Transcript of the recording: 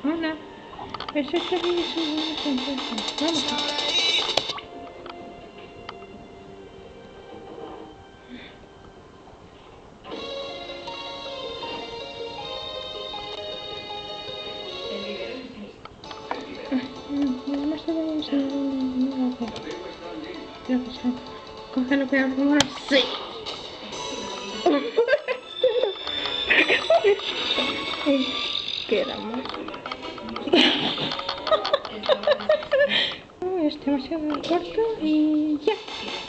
Hola. Eso es que vive su Vamos. Además te voy a enseñar un creo que sí. Cógelo que abrimos así. Quedamos. Es demasiado corto y ya.